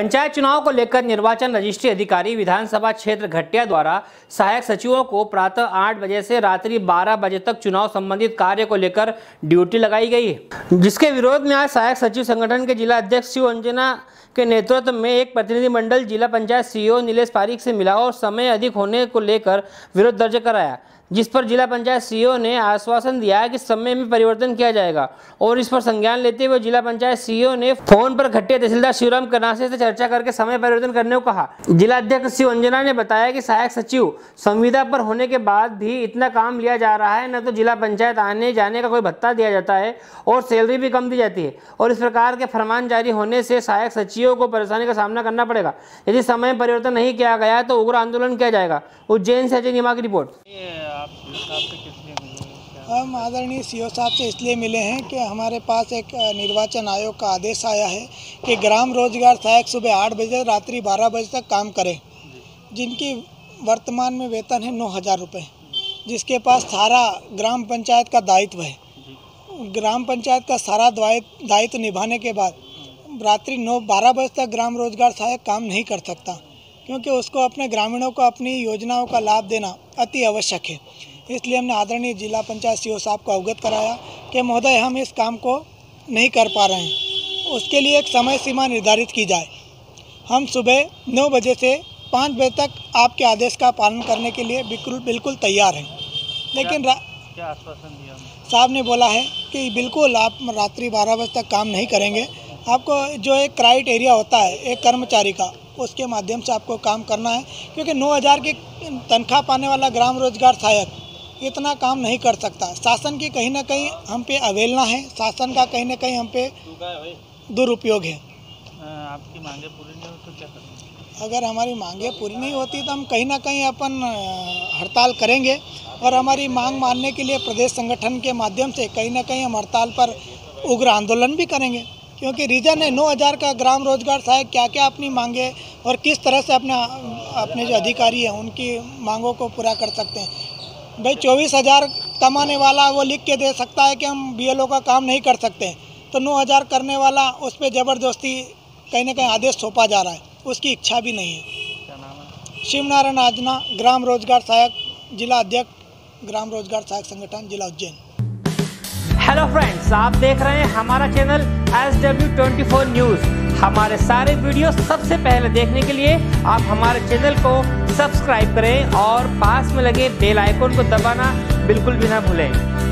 पंचायत चुनाव को लेकर निर्वाचन रजिस्ट्री अधिकारी विधानसभा क्षेत्र घटिया द्वारा सहायक सचिवों को प्रातः 8 बजे से रात्रि 12 बजे तक चुनाव संबंधित कार्य को लेकर ड्यूटी लगाई गई है, जिसके विरोध में आज सहायक सचिव संगठन के जिला अध्यक्ष शिव अंजना के नेतृत्व में एक प्रतिनिधिमंडल जिला पंचायत सीईओ नीलेश पारीक से मिला और समय अधिक होने को लेकर विरोध दर्ज कराया, जिस पर जिला पंचायत सीईओ ने आश्वासन दिया कि समय में परिवर्तन किया जाएगा। और इस पर संज्ञान लेते हुए जिला पंचायत सीईओ ने फोन पर घटिया तहसीलदार शिवराम करनासे से चर्चा करके समय परिवर्तन करने को कहा। जिला अध्यक्ष शिव अंजना ने बताया कि सहायक सचिव संविदा पर होने के बाद भी इतना काम लिया जा रहा है, न तो जिला पंचायत आने जाने का कोई भत्ता दिया जाता है और सैलरी भी कम दी जाती है, और इस प्रकार के फरमान जारी होने से सहायक सचिवों को परेशानी का सामना करना पड़ेगा। यदि समय परिवर्तन नहीं किया गया तो उग्र आंदोलन किया जाएगा। उज्जैन से अजय निमा की रिपोर्ट। हम आदरणीय सीओ साहब से इसलिए मिले हैं कि हमारे पास एक निर्वाचन आयोग का आदेश आया है कि ग्राम रोजगार सहायक सुबह 8 बजे रात्रि 12 बजे तक काम करें, जिनकी वर्तमान में वेतन है 9,000 रुपये, जिसके पास सारा ग्राम पंचायत का दायित्व है। ग्राम पंचायत का सारा दायित्व निभाने के बाद रात्रि 9-12 बजे तक ग्राम रोजगार सहायक काम नहीं कर सकता, क्योंकि उसको अपने ग्रामीणों को अपनी योजनाओं का लाभ देना अति आवश्यक है। इसलिए हमने आदरणीय जिला पंचायत सीईओ साहब को अवगत कराया कि महोदय हम इस काम को नहीं कर पा रहे हैं, उसके लिए एक समय सीमा निर्धारित की जाए। हम सुबह 9 बजे से 5 बजे तक आपके आदेश का पालन करने के लिए बिल्कुल तैयार हैं। लेकिन क्या आश्वासन दिया साहब ने बोला है कि बिल्कुल आप रात्रि 12 बजे तक काम नहीं करेंगे, आपको जो एक क्राइटेरिया होता है एक कर्मचारी का, उसके माध्यम से आपको काम करना है, क्योंकि 9,000 की तनख्वाह पाने वाला ग्राम रोजगार सहायक इतना काम नहीं कर सकता। शासन की कहीं ना कहीं हम पे अवहेलना है, शासन का कहीं ना कहीं हम पे दुरुपयोग है। आपकी मांगे पूरी नहीं हो तो क्या करेंगे? अगर हमारी मांगे पूरी नहीं होती तो हम कहीं ना कहीं अपन हड़ताल करेंगे, और हमारी मांग मानने के लिए प्रदेश संगठन के माध्यम से कहीं ना कहीं हम हड़ताल पर उग्र आंदोलन भी करेंगे, क्योंकि रीजन है 9,000 का ग्राम रोजगार सहायक क्या क्या अपनी मांगे और किस तरह से अपने जो अधिकारी हैं उनकी मांगों को पूरा कर सकते हैं। भाई 24,000 कमाने वाला वो लिख के दे सकता है कि हम बीएलओ का काम नहीं कर सकते, तो 9,000 करने वाला उस पर ज़बरदस्ती कहीं ना कहीं आदेश सौंपा जा रहा है, उसकी इच्छा भी नहीं है। क्या नाम है? शिवनारायण आजना, ग्राम रोजगार सहायक, जिला अध्यक्ष, ग्राम रोजगार सहायक संगठन, जिला उज्जैन। हेलो फ्रेंड्स, आप देख रहे हैं हमारा चैनल SW24 न्यूज़। हमारे सारे वीडियो सबसे पहले देखने के लिए आप हमारे चैनल को सब्सक्राइब करें और पास में लगे बेल आइकन को दबाना बिल्कुल भी ना भूलें।